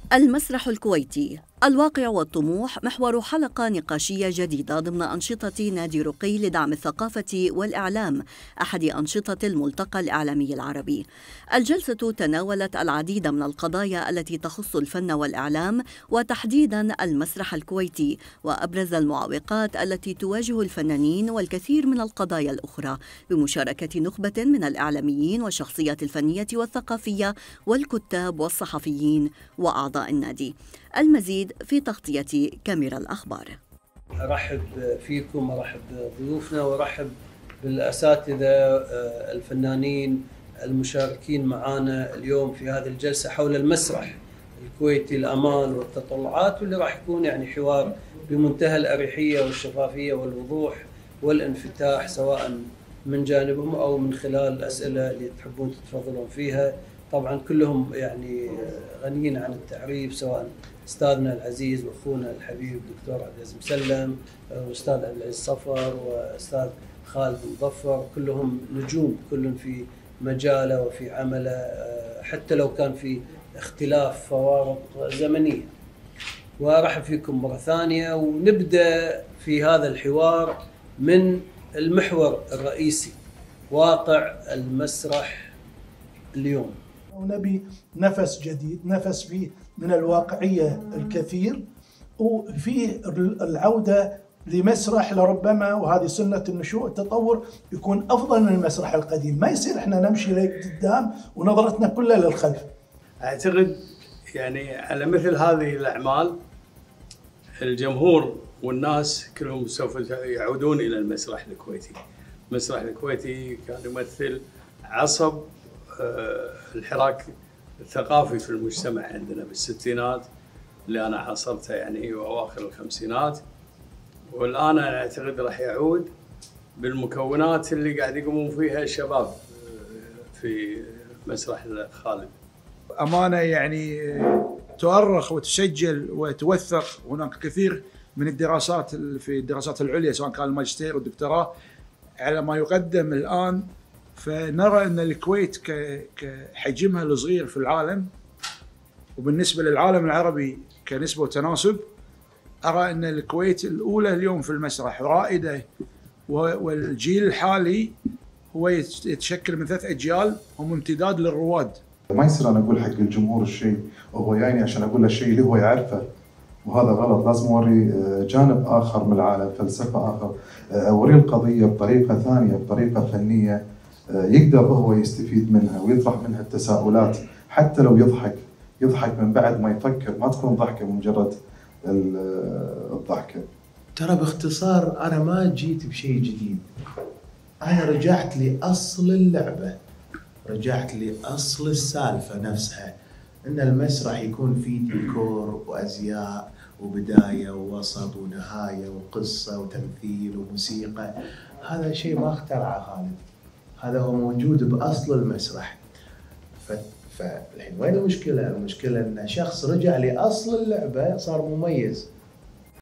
المسرح الكويتي الواقع والطموح محور حلقة نقاشية جديدة ضمن أنشطة نادي رقي لدعم الثقافة والإعلام، أحد أنشطة الملتقى الإعلامي العربي. الجلسة تناولت العديد من القضايا التي تخص الفن والإعلام وتحديدا المسرح الكويتي، وأبرز المعوقات التي تواجه الفنانين والكثير من القضايا الأخرى، بمشاركة نخبة من الإعلاميين والشخصيات الفنية والثقافية والكتاب والصحفيين وأعضاء النادي. المزيد في تغطية كاميرا الأخبار. أرحب فيكم، أرحب بضيوفنا، وأرحب بالأساتذة الفنانين المشاركين معنا اليوم في هذه الجلسة حول المسرح الكويتي، الأمال والتطلعات، واللي راح يكون يعني حوار بمنتهى الأريحية والشفافية والوضوح والانفتاح، سواء من جانبهم أو من خلال الأسئلة اللي تحبون تتفضلون فيها. طبعا كلهم يعني غنيين عن التعريف، سواء استاذنا العزيز واخونا الحبيب دكتور عبد العزيز مسلم، واستاذ عبد العزيز صفر، واستاذ خالد مظفر، كلهم نجوم كل في مجاله وفي عمله، حتى لو كان في اختلاف فوارق زمنيه. وارحب فيكم مره ثانيه، ونبدا في هذا الحوار من المحور الرئيسي، واقع المسرح اليوم. ونبي نفس جديد، نفس فيه من الواقعية الكثير، وفيه العودة لمسرح لربما، وهذه سنة النشوء، التطور يكون أفضل من المسرح القديم. ما يصير إحنا نمشي لقدام ونظرتنا كلها للخلف. أعتقد يعني على مثل هذه الأعمال الجمهور والناس كلهم سوف يعودون إلى المسرح الكويتي. المسرح الكويتي كان يمثل عصب الحراك الثقافي في المجتمع عندنا بالستينات اللي أنا عاصرتها يعني، وأواخر الخمسينات، والآن أنا أعتقد راح يعود بالمكونات اللي قاعد يقومون فيها الشباب في مسرح خالد. أمانة يعني تؤرخ وتسجل وتوثق. هناك كثير من الدراسات في الدراسات العليا، سواء كان الماجستير والدكتوراه، على ما يقدم الآن. فنرى أن الكويت كحجمها الصغير في العالم، وبالنسبة للعالم العربي كنسبة وتناسب، أرى أن الكويت الأولى اليوم في المسرح، رائدة، والجيل الحالي هو يتشكل من 3 أجيال هم امتداد للرواد. ما يصير أنا أقول حق الجمهور الشيء وهو يعني عشان أقول له الشيء اللي هو يعرفه، وهذا غلط. لازم أوري جانب آخر من العالم، فلسفة آخر، أوري القضية بطريقة ثانية، بطريقة فنية يقدر هو يستفيد منها ويطرح منها التساؤلات. حتى لو يضحك من بعد ما يفكر، ما تكون ضحكة مجرد الضحكة. ترى باختصار أنا ما جيت بشيء جديد، أنا رجعت لأصل اللعبة، رجعت لأصل السالفة نفسها، إن المسرح يكون فيه ديكور وأزياء وبداية ووسط ونهاية وقصة وتمثيل وموسيقى. هذا شيء ما اخترعه خالد، هذا هو موجود بأصل المسرح. فالحين وين المشكلة؟ المشكلة أن شخص رجع لأصل اللعبة صار مميز.